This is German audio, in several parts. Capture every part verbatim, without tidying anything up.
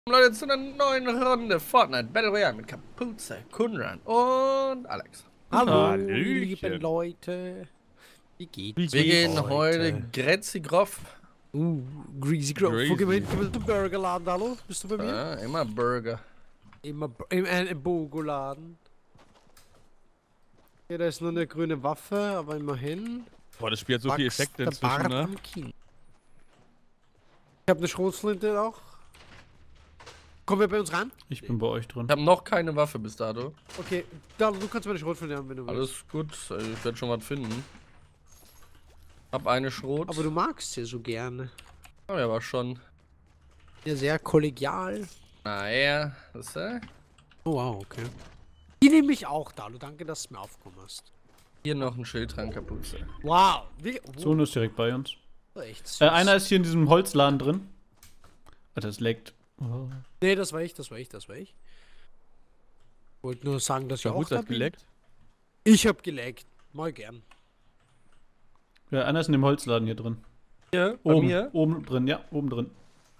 Leute, zu einer neuen Runde Fortnite Battle Royale mit Kapuze, Kunran und Alex. Hallo, Hallöchen. liebe Leute. Wie geht's Wir gehen euch heute Grezi Groff. Uh, Greasy Grove. Crazy. Wo gehen wir hin? Gehen wir zum Burgerladen, hallo? Bist du bei mir? Ja, immer Burger. Immer Bu- im, äh, im Bogoladen. Hier, da ist nur eine grüne Waffe, aber immerhin. Boah, das Spiel hat so viele Wächst Effekte der inzwischen, Bart ne? am Kinn. Ich habe eine Schrotflinte auch. Kommen wir bei uns ran? Ich bin bei euch drin. Ich habe noch keine Waffe bis dato. Okay, da, du kannst meine Schrotflinte haben, wenn du willst. Alles gut, ich werde schon was finden. Hab eine Schrot. Aber du magst sie so gerne. Oh, ja, war schon. Ja, sehr kollegial. Naja, das ist äh, Oh wow, okay. Die nehme ich auch, Dalu. Danke, dass du mir aufgekommen hast. hier noch ein Schild dran, Kapuze. Wow. Wie, oh, Zone ist direkt bei uns. echt süß. Äh, einer ist hier in diesem Holzladen drin. Alter, es leckt. Oh. Nee, das war ich, das war ich, das war ich. Wollte nur sagen, dass ich Ja, auch gut, da das bin. geleckt. Ich hab geleckt. Mal gern. Ja, einer ist in dem Holzladen hier drin. Hier, bei Oben, mir. oben drin, ja, oben drin.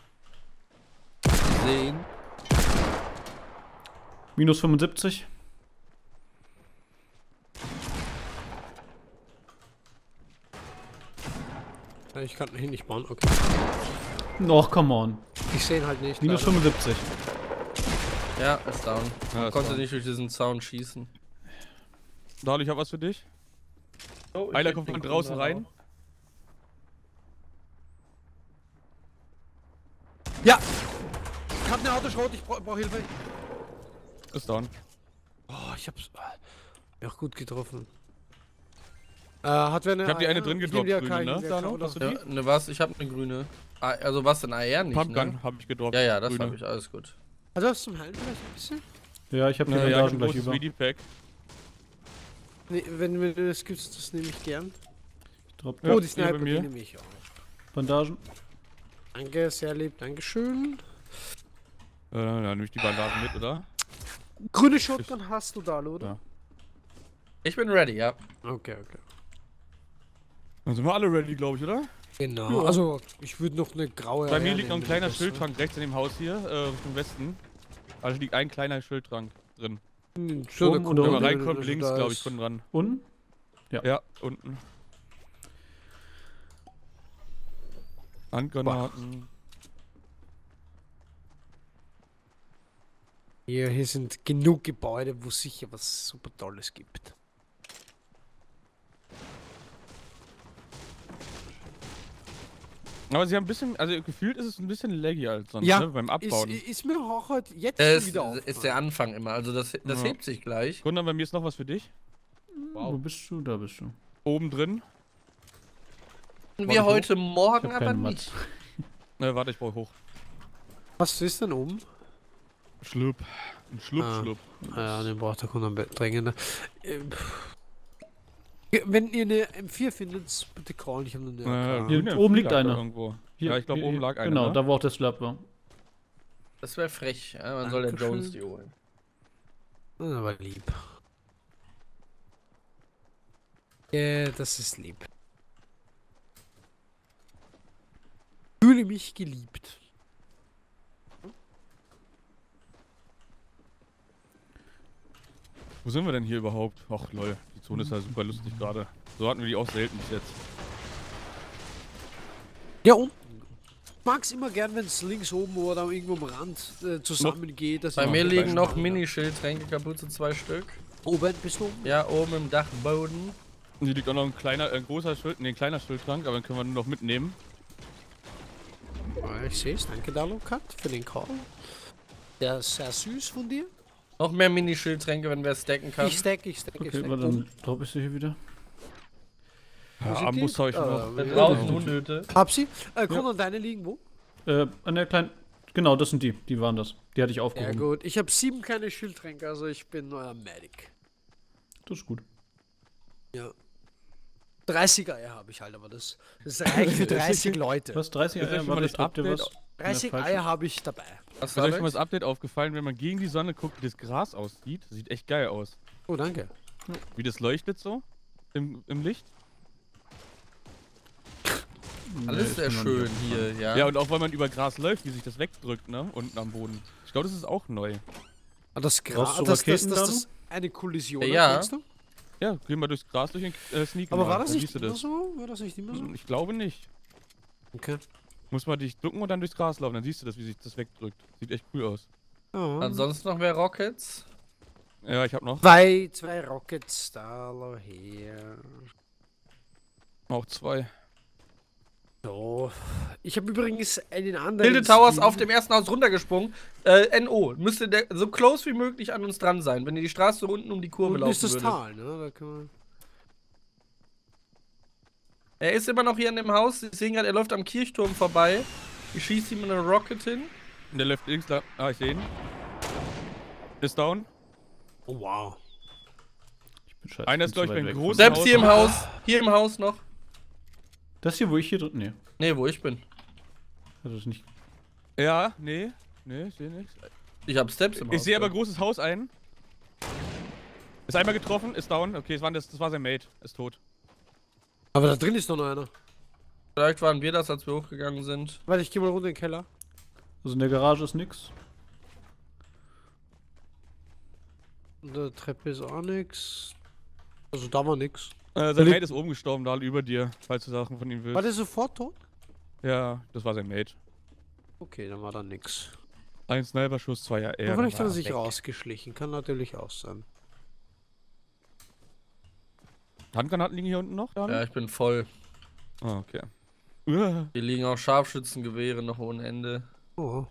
Sehen. Minus fünfundsiebzig. Ja, ich kann hier nicht bauen, okay. Och, come on. Ich sehe ihn halt nicht. Minus leider. fünfundsiebzig. Ja, ist down. Ja, ist Konnte down. nicht durch diesen Zaun schießen. Dahl, ich hab was für dich. Oh, ich Einer krieg kommt den von draußen Kunran rein. Ja! Ich hab eine Autoschrot, ich brauch, brauch Hilfe. Ist down. Oh, ich hab's. Ja, auch gut getroffen. Äh, hat wer eine. Ich hab die eine A R? drin Ich nehm gedroppt, die grüne, A K, ne? ich nehm die Da A K, noch? oder? Hast du Ja, ne, was? Ich hab eine grüne. Ah, also was denn? A R nicht, Pumpgun ne? hab ich gedroppt. Ja, ja, das grüne. hab ich, alles gut. Also hast du zum Heilen vielleicht ein bisschen? Ja, ich habe die Ja, ja, ich hab Bandagen ein gleich großes über. Medi-Pack. Nee, wenn du mir das gibst, das nehme ich gern. Ich drop Ja, oh, die hier bei Sniper, die mir. nehme ich auch. Bandagen. Danke, sehr lieb, dankeschön. Äh, dann nehme ich die Bandagen mit, oder? Grüne Shotgun hast du da, oder? Ja. Ich bin ready, ja. Okay, okay. Dann sind wir alle ready, glaube ich, oder? Genau, Ja. also ich würde noch eine graue. Bei mir A R liegt noch ein nehmen, kleiner das, Schildtrank rechts in dem Haus hier, äh, Richtung Westen. Also liegt ein kleiner Schildtrank drin. Hm, so Oben eine oder Wenn Kunde, man unten? reinkommt, also links, da glaube ich, ist- von dran. Unten? Ja, unten. Handgranaten. Hier, hier sind genug Gebäude, wo es sicher was super Tolles gibt. Aber sie haben ein bisschen, also gefühlt ist es ein bisschen laggy als sonst, Ja, ne, beim Ist, Abbauen. ist mir auch heute jetzt Das schon ist, wieder ist der Anfang immer, also das, das Ja. hebt sich gleich. Kunde, bei mir ist noch was für dich. Wo bist du? Da bist du. Oben drin. Wir Warte, heute Ich Morgen hab aber keinen nicht. Matz. Ne, warte, ich brauche hoch. Was ist denn oben? Schlupp. Ein Schlupp, Ah. Schlupp. Ah ja, den braucht der Kunde am Bett dringender. Ähm, Wenn ihr eine M vier findet, bitte callen, ich habe eine Äh, A K. Hier grüne oben Vieh liegt lag da einer. Irgendwo. Hier, ja, ich glaube, hier, oben hier. lag einer. Genau, ne? da wo auch der Slap war. Das wäre frech, ja? Man soll der Dankeschön. Jones die holen. Das ist aber lieb. Ja, das ist lieb. Fühle mich geliebt. Wo sind wir denn hier überhaupt? Ach lol, die Zone ist ja super lustig gerade. So hatten wir die auch selten bis jetzt. Ja, und? Ich mag's immer gern, wenn es links oben oder irgendwo am Rand äh, zusammengeht. dass Bei ich mir auch liegen dabei noch bin. Minischildtränke, Kapuze, zwei Stück. Oben bist du oben? Ja, oben im Dachboden. Und hier liegt auch noch ein kleiner, ein großer Schild, nee, ein kleiner Schildtrank, aber den können wir nur noch mitnehmen. Ja, ich sehe es. Danke, Dalukat, für den Call. Der ist sehr süß von dir. Noch mehr Minischildtränke, wenn wer stacken kann. Ich stack, ich stack, ich Okay, stack. warte, dann drop ich sie hier wieder. Ja, sind die? Ambus habe ich noch. Ah, Da ja. draußen Hundöte. Hab sie. Äh, Konrad, deine liegen wo? Äh, an der kleinen. Genau, das sind die. Die waren das. Die hatte ich Ja aufgehoben. gut, ich habe sieben kleine Schildtränke, also ich bin euer Medic. Das ist gut. Ja. dreißiger Eier habe ich halt, aber das, das reicht für dreißig Leute. Was? dreißig Ist euch Eier? schon mal Warte, das ich drop dir Update- was. dreißig Ja, falsch. Eier habe ich dabei. Was Ist euch schon mal Alex? das Update aufgefallen, wenn man gegen die Sonne guckt, wie das Gras aussieht? Das sieht echt geil aus. Oh, danke. Wie das leuchtet so im, im Licht. Alles Nee, sehr ist mir noch nicht schön hier, ja. Ja, und auch weil man über Gras läuft, wie sich das wegdrückt, ne? Unten am Boden. Ich glaube, das ist auch neu. Ah, das Brauchst Gras, du das, das, das, Raketen das eine Kollision, Ja. denkst du? Ja, gehen wir durchs Gras durch den äh, Sneak. Aber mal, war das dann nicht siehst du immer das. so? War das nicht immer so? Ich glaube nicht. Okay. Muss man dich ducken und dann durchs Gras laufen, dann siehst du das, wie sich das wegdrückt. Sieht echt cool aus. Ja. Ansonsten noch mehr Rockets? Ja, ich hab noch. Zwei, zwei Rockets, da her. Auch zwei. So. Ich habe übrigens einen anderen. Hilde Towers Skin. auf dem ersten Haus runtergesprungen. Äh, N O. Müsste der so close wie möglich an uns dran sein, wenn ihr die Straße unten um die Kurve Unten laufen ist das würdet. Tal, ne? Da kann man Er ist immer noch hier an dem Haus. Sie sehen gerade, er läuft am Kirchturm vorbei. Ich schieße ihm eine Rocket hin. Und der läuft links lang. Ah, ich sehe ihn. Ist down. Oh wow. Ich bin scheiße. Einer ich ist, bin glaub zu ich, weit beim weg großen von- Selbst Haus hier im noch. Haus. Hier im Haus noch. Das hier, wo ich hier drin. Nee, Nee, wo ich bin. das ist nicht. Ja, nee. Nee, ich sehe nichts. Ich habe Steps im Haus. Ich sehe aber großes Haus ein. Ist einmal getroffen, ist down. Okay, das war, das, das war sein Mate. Ist tot. Aber da drin ist noch einer. Vielleicht waren wir das, als wir hochgegangen sind. Warte, ich gehe mal runter in den Keller. Also in der Garage ist nix. Und der Treppe ist auch nix. Also da war nix. Äh, sein Lieg- Mate ist oben gestorben, da über dir, falls du Sachen von ihm willst. War der sofort tot? Ja, das war sein Mate. Okay, dann war da nix. Ein Sniper-Schuss, zwei ja Ja, eher. vielleicht hat er sich rausgeschlichen. Kann natürlich auch sein. Handgranaten liegen hier unten noch? Daniel? Ja, ich bin voll. Ah, okay. Uah. Hier liegen auch Scharfschützengewehre noch ohne Ende. Oh.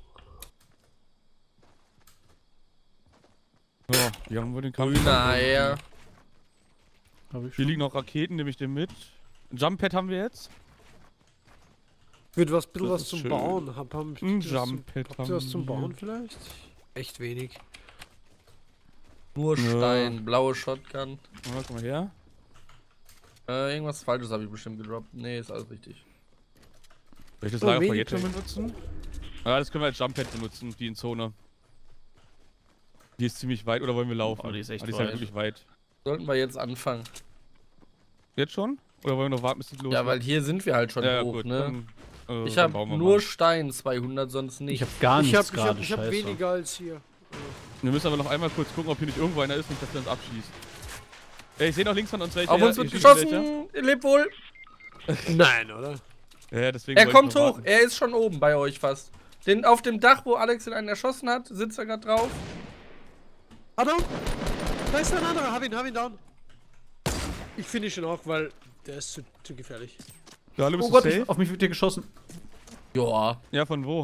So, hier haben wir den Kampf. Grüne Eier. Hab ich Hier schon. liegen noch Raketen, nehme ich den mit. Ein Jump-Pad haben wir jetzt. Wird was, bisschen Das was ist zum schön. Bauen. Hab, hab, Ein habt ihr was zum- Jump-Pad Habt ihr was zum haben Bauen wir. vielleicht? Echt wenig. Nur Ja. Stein, blaue Shotgun. Ja, guck mal her. Äh, irgendwas Falsches habe ich bestimmt gedroppt. Nee, ist alles richtig. Soll ich das Oh, Lager wenig Projekt benutzen? Ja, das können wir als Jump-Pad benutzen, die in Zone. Die ist ziemlich weit, oder wollen wir laufen? Oh, die ist echt Ah, die ist weit. halt wirklich weit. Sollten wir jetzt anfangen. Jetzt schon? Oder wollen wir noch warten, bis es los Ja, weil hier sind wir halt schon ja, hoch, gut, ne? Dann, äh, Ich dann habe bauen wir nur mal. Stein zweihundert, sonst nicht. Ich hab gar Ich nichts hab, ich hab, gerade. ich hab Scheiße. weniger als hier. Wir müssen aber noch einmal kurz gucken, ob hier nicht irgendwo einer ist, nicht, dass der uns abschießt. Ey, ich sehe noch links von uns welche. Auf ja, uns wird hier schießen geschossen! Lebt wohl! Nein, oder? welche. Ja, deswegen Er wollte ich kommt noch hoch, warten. er ist schon oben bei euch fast. Den, auf dem Dach, wo Alex den einen erschossen hat, sitzt er gerade drauf. Adam! Da ist ein anderer, hab ihn, hab ihn down. Ich finde ihn auch, weil der ist zu, zu gefährlich. Ja, hallo, Oh bist du Gott, safe? ich, auf mich wird dir geschossen. Ja. Ja, von wo?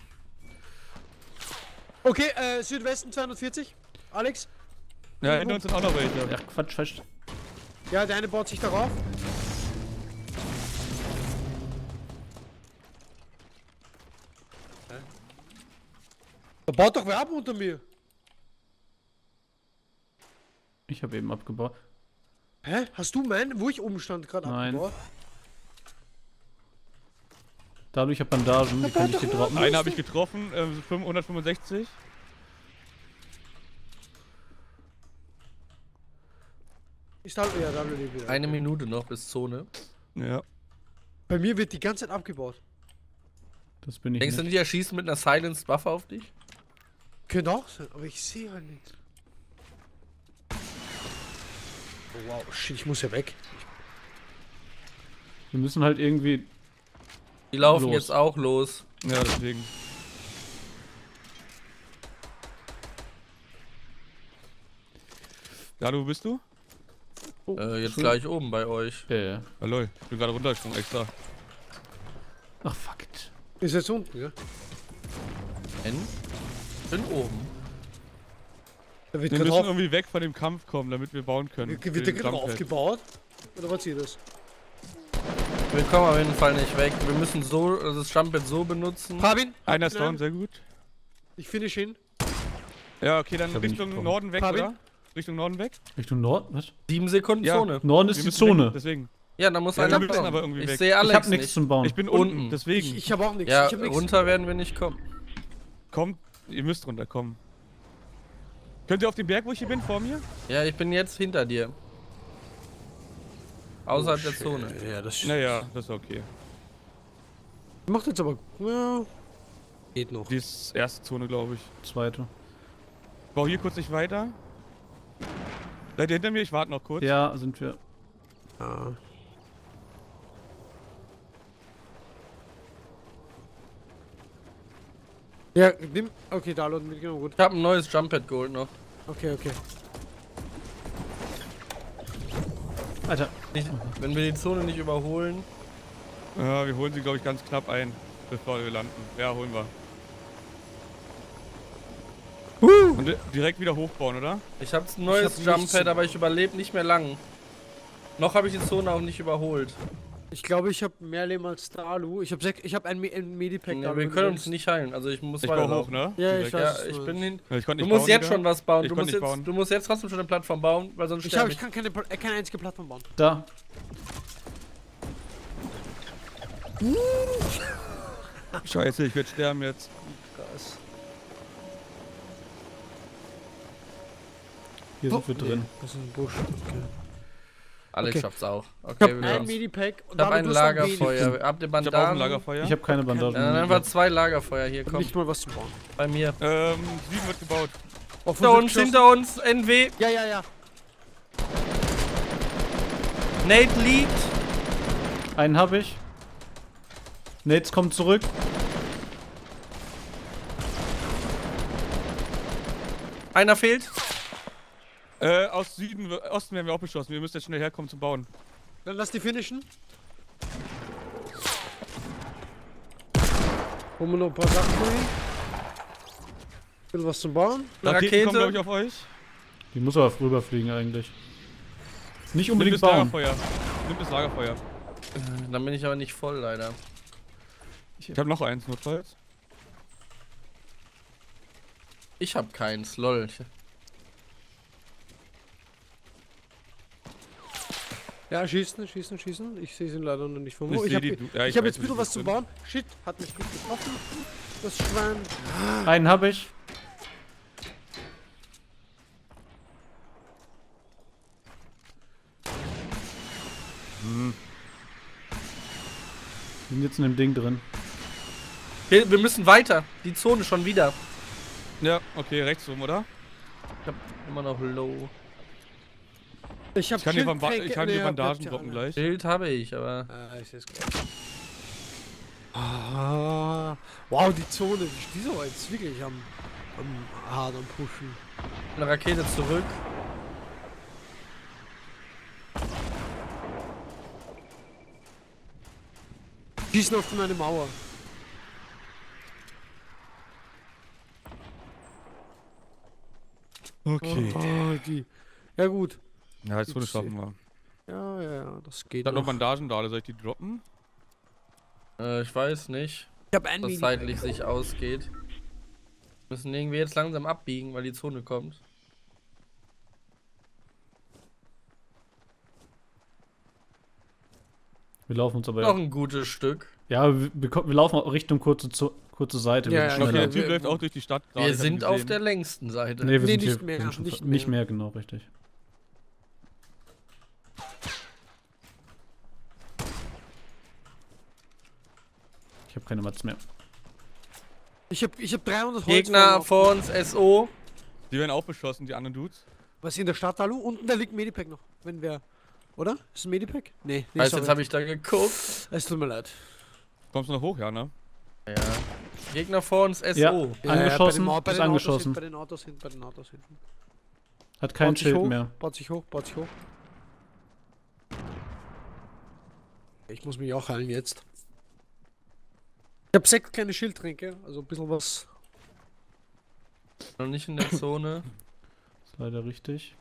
Okay, äh, Südwesten zweihundertvierzig. Alex? Ja, hinter uns sind auch noch welche. Ach, Quatsch, falsch. Ja, der eine baut sich darauf. Da baut doch wer ab unter mir. Ich habe eben abgebaut. Hä? Hast du meinen, wo ich oben stand, gerade Nein. abgebaut? Dadurch, ich habe Bandagen, die kann ich dir droppen. Einen habe ich getroffen, äh, hundertfünfundsechzig. Ich da, ja, da lebt wieder. Eine Minute noch bis Zone. Ja. Bei mir wird die ganze Zeit abgebaut. Das bin ich Denkst du nicht. nicht, er schießt mit einer Silenced Waffe auf dich? Könnte auch sein, aber ich sehe halt nichts. Oh, wow, shit, ich muss ja weg. Wir müssen halt irgendwie. Die laufen Los. jetzt auch los. Ja, deswegen. Ja, wo bist du? Oh, Äh, jetzt schon- gleich oben bei euch. Ja, ja. Ah, lol, ich bin gerade runtergesprungen extra. Ach, fuck it. Ist jetzt unten, ja? N? Bin oben. Da wird Wir gerade müssen auf, irgendwie weg von dem Kampf kommen, damit wir bauen können. wird, Für wird der den gerade Jump-Pad. aufgebaut? Oder was ist das? Wir kommen auf jeden Fall nicht weg. Wir müssen so das Jump-Pad so benutzen. Fabin? Einer ist down, sehr gut. Ich finish ihn. Ja, okay, dann Ich hab ihn Richtung getroffen. Norden weg, Fabi? oder? Richtung Norden weg? Richtung Nord? Was? Sieben Sekunden Ja. Zone. Norden ist Wir die müssen Zone. Weg, deswegen. Ja, da muss Ja, einer wir müssen kommen. aber irgendwie Ich weg. sehe Ich Alex hab nichts nicht. zum Bauen. Ich bin Unten. unten, deswegen. Ich, ich habe auch nichts. Ja, ich hab nichts. runter werden wir nicht kommen. Kommt, ihr müsst runterkommen. Könnt ihr auf den Berg, wo ich hier bin, vor mir? Ja, ich bin jetzt hinter dir. Außerhalb Oh, der shit. Zone. Ja, das Naja, das ist okay. Macht jetzt aber. Ja, geht noch. Die ist erste Zone, glaube ich. Zweite. Ich baue hier kurz nicht weiter. Seid ihr hinter mir? Ich warte noch kurz. Ja, sind wir. Ja. Ja, nimm. Okay, da Leute mitgenommen, gut. Ich habe ein neues Jump Pad geholt noch. Okay, okay. Alter. Nicht, wenn wir die Zone nicht überholen. Ja, wir holen sie, glaube ich, ganz knapp ein, bevor wir landen. Ja, holen wir. Uh. Und di- direkt wieder hochbauen, oder? Ich habe ein neues hab Jump nichts Pad, zu- aber ich überlebe nicht mehr lang. Noch habe ich die Zone auch nicht überholt. Ich glaube, ich habe mehr Leben als Dalu. Ich habe ich hab ein, Me ein Medipack. Ja, Dalu, wir wenn du können uns willst. nicht heilen, also ich muss Ich baue hoch, weiterlaufen. ne? Ja, Direkt. ich weiß. Ja, was ich du bin meinst. hin. Ja, ich konnte Du nicht musst bauen jetzt wieder. schon was bauen. Ich Du konnte musst, nicht jetzt, bauen. du musst jetzt trotzdem schon eine Plattform bauen, weil sonst Ich, sterbe hab, ich. ich kann keine, Pla- äh, keine einzige Plattform bauen. Da. Scheiße, ich werde sterben jetzt. Krass. Hier sind wir drin. Das ist ein Busch. Okay. Alex Okay. schafft's auch. Ich Okay, habe wir ein schaffen's. Medipack und Ich habe ein Dalu, du hast am Lagerfeuer. wenigsten. Habt ihr Ich habe auch ein Bandagen? Lagerfeuer. Ich habe keine Bandagen. Ja, dann einfach zwei Lagerfeuer hier, Und komm. nicht mal was zu bauen. Bei mir. ähm, Süden wird gebaut. Auf Hinter uns, hinter uns, N W. Ja, ja, ja. Nate liegt. Einen habe ich. Nates kommt zurück. Einer fehlt. Äh, aus Süden, Osten werden wir auch beschossen. Wir müssen jetzt schnell herkommen zum Bauen. Dann lass die finishen. Holen wir noch ein paar Sachen rein. Will was zum Bauen. Eine Raketen kommen, glaube ich, Rakete. auf euch. Die muss aber rüberfliegen eigentlich. Nicht Nimm unbedingt das bauen. Lagerfeuer. Nimm das Lagerfeuer. Dann bin ich aber nicht voll, leider. Ich habe noch eins, notfalls. Ich hab keins, lol. Ich- Ja, schießen, schießen, schießen. Ich sehe sie leider noch nicht vom Ich Hoch. Ich seh habe die- ja, ich ich hab weiß, jetzt wo ein bisschen die was zu sind. bauen. Shit, hat mich gut getroffen. Das Schwein. Einen habe ich. Wir sind jetzt in dem Ding drin. Wir, wir müssen weiter. Die Zone schon wieder. Ja, okay, rechts rum, oder? Ich hab immer noch low. Ich, hab Ich kann dir, Bamba Schildkränke- ich kann dir Nee, Bandagen bleibt ja droppen alle. gleich. Bild habe ich, aber. Ah, ich seh's gleich. Ah, wow, die Zone, die ist aber jetzt wirklich am, am hart am Pushen. Eine Rakete zurück. Schießen auf meine Mauer. Okay. Oh, die. Ja gut. Ja, jetzt Runde schaffen wir. Ja, ja, ja, das geht Ich hab noch noch. Bandagen da, soll ich die droppen? Äh, ich weiß nicht, Ich hab einen was Mini. zeitlich sich ausgeht. Wir müssen irgendwie jetzt langsam abbiegen, weil die Zone kommt. Wir laufen uns aber. Noch ein gutes Stück. Ja, wir, wir, ko- wir laufen auch Richtung kurze, Zo- kurze Seite. Ja, wir ja, sind Okay, schneller. der Typ wir- läuft auch durch die Stadt gerade, Wir ich hab ihn sind auf gesehen. der längsten Seite. Nee, wir Nee, sind nicht hier, mehr, wir sind schon nicht fa- nicht mehr. mehr, genau, richtig. Ich habe keine Mats mehr. Ich hab, ich hab dreihundert Holz. Gegner vorne vor uns, S O. Die werden auch beschossen, die anderen Dudes. auf- Was in der Stadt, Alu? Unten, da liegt ein Medipack noch. Wenn wir. Oder? Ist ein Medipack? Nee, nee, Heißt, sorry. jetzt habe ich da geguckt. Es tut mir leid. Kommst du noch hoch, ja, ne? Ja. Gegner vor uns, S O. Ja. Ja, ja, Angeschossen, bei den, Au- bei ist den angeschossen. Autos, hin- bei den Autos hinten, bei den Autos hinten. Hat kein Baut sich Schild hoch, mehr. Baut sich hoch, baut sich hoch. Ich muss mich auch heilen jetzt. Ich hab sechs kleine Schildtränke, also ein bisschen was. Noch nicht in der Zone. Ist leider richtig.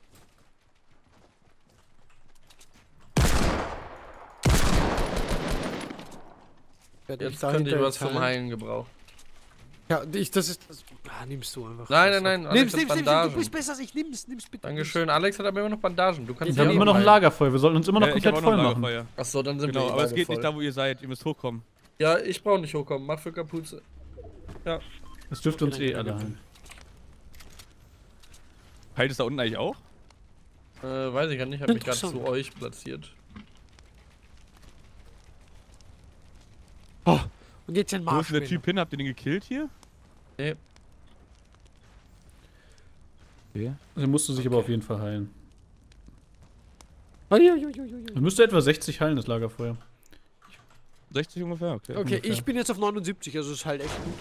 Werd Jetzt da könnte ich hinter was jetzt zum heilen. Heilen gebrauchen. Ja, ich, das ist. Das, ah, nimmst du einfach. Nein, nein, nein, Alex Nimm's, hat nimm's, nimm's, Bandagen. du bist besser als ich. Nimm's, nimm's bitte. Dankeschön. Alex hat aber immer noch Bandagen. Du kannst Ich Wir ja haben hab immer noch ein heilen. Lagerfeuer. Wir sollten uns immer noch Ja, ich hab komplett auch noch voll ein machen. Lagerfeuer. Achso, dann sind Genau, wir aber es beide geht voll. nicht da, wo ihr seid. Ihr müsst hochkommen. Ja, ich brauche nicht hochkommen. Mach für Kapuze. Das dürfte uns Okay, eh danke, alle danke. heilen. Heilt es da unten eigentlich auch? Äh, weiß ich gar nicht. Ich habe mich gerade Interessant. zu euch platziert. Oh, Und jetzt den Wo ist denn der Marsch. Typ hin? Habt ihr den gekillt hier? Nee. Okay. Der musste sich aber auf jeden Fall heilen. Uiuiuiui. Er müsste etwa sechzig heilen, das Lagerfeuer. sechzig ungefähr, okay. Okay, ungefähr. ich bin jetzt auf neunundsiebzig, also ist halt echt gut.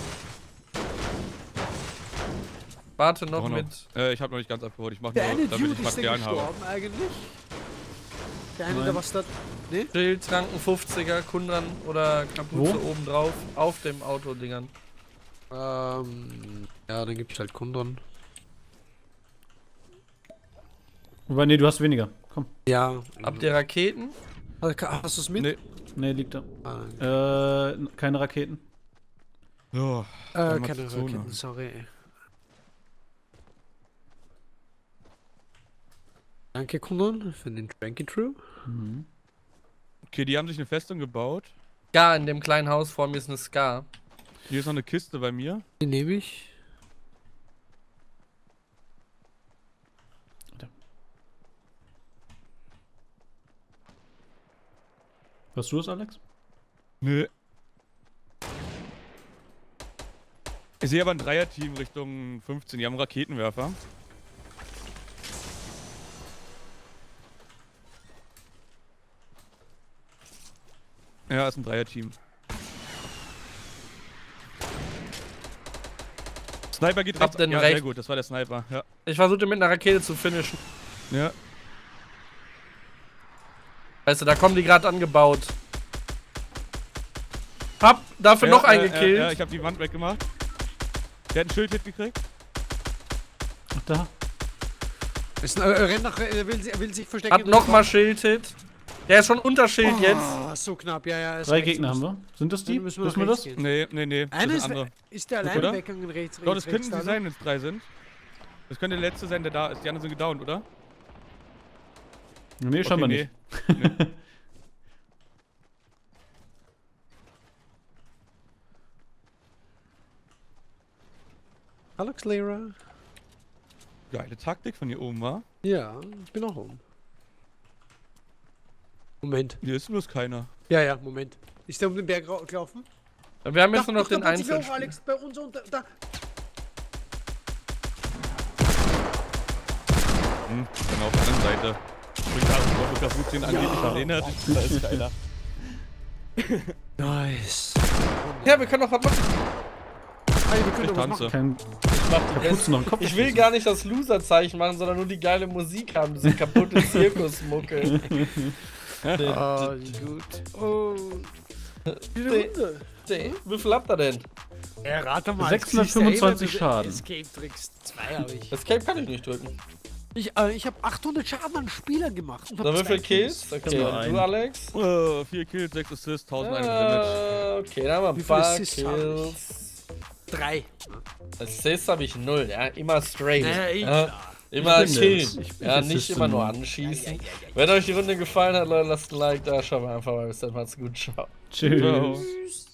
Warte noch Auch noch. mit. Äh, ich hab noch nicht ganz abgeholt. Ich mach Der nur, eine damit Dude ich ist denn Materialien habe. gestorben eigentlich? Der eine, Nein. der was da... Ne? Schild, Kranken, fünfziger, Kundran oder Kapuze Wo? oben drauf. Auf dem Autodingern. Ähm... Ja, dann gibt's halt Kundern. Wobei, nee, du hast weniger. Komm. Ja. Habt ihr Raketen? Hast du's mit? Nee. Nee, liegt da. Ah, Äh, keine Raketen. Ja. äh, Dann mal keine zur Zone. Raketen, sorry. Danke, Kundern, für den Tranky True. Mhm. Okay, die haben sich eine Festung gebaut. Ja, in dem kleinen Haus vor mir ist eine Ska. Hier ist noch eine Kiste bei mir. Die nehme ich. Hast du das, Alex? Nö. Ich sehe aber ein Dreierteam Richtung fünfzehn. Die haben Raketenwerfer. Ja, ist ein Dreierteam. Sniper geht Hab rechts. den Ja, recht. sehr gut. Das war der Sniper. Ja. Ich versuchte mit einer Rakete zu finishen. Ja. Weißt du, da kommen die gerade angebaut. Hab dafür ja, noch einen ja, gekillt. Ja, ja, ich habe die Wand weggemacht. Der hat einen Schildhit gekriegt. Ach, da. Ist ein, äh, rennt nach, er will, er will sich verstecken. Hat nochmal Schildhit. Der ist schon unter Schild jetzt. Ah, so knapp, ja, ja. ist Drei rechts, Gegner haben müssen- wir. Sind das die? Dann müssen wir Wissen nach wir rechts das? gehen. Nee, nee, nee. Das Einer sind ist, andere. ist der Oder? alleine weggegangen rechts, Doch, das rechts, könnten rechts, sie sein, wenn es drei sind. Das könnte der letzte sein, der da ist. Die anderen sind gedownt, oder? Nee, scheinbar Okay, nicht. nee. Alex Lera. Geile Taktik von hier oben, wa? Ja, ich bin auch oben. Moment. Hier ist bloß keiner. Ja, ja, Moment. Ist der um den Berg ra- gelaufen? Wir haben jetzt Da- nur noch da den baut sich Einzel. auf, Alex, bei uns unter. Da. Hm, dann auf der anderen Seite. Ich habe noch kaputt den angeblich erinnert. Das ist geiler. Nice. Ja, wir können doch was machen. Hey, wir können Ich doch was tanze. machen. Kein Kapuzen am Kopf. Ich will gar nicht das Loser-Zeichen machen, sondern nur die geile Musik haben. Diese kaputte Zirkusmucke. Ah, gut. Oh. Die Runde. Zehn? Wie viel habt ihr denn? Ja, rate mal. sechshundertfünfundzwanzig siehst du, ey, Schaden. Escape Tricks zwei habe ich. Escape kann ich nicht drücken. Ich, äh, ich habe achthundert Schaden an Spielern gemacht. Und hab So, wie zwei viel Kills? Okay, Nur und ein. du, Alex? Uh, vier Kills, sechs Assists, tausendeinhundert Damage. Äh, okay, dann haben wir ein Wie viele paar Assists habe Kills. Drei. Assists habe ich null, ja. Immer straight. Ja, eh ja. klar. Immer Ich bin killen. das. Ich- ich Ja, nicht assiste immer nur nur. anschießen. Wenn euch die Runde gefallen hat, Leute, lasst ein Like da. Schauen wir einfach mal, bis dann. Macht's gut. Ciao. Tschüss. Ciao. Tschüss.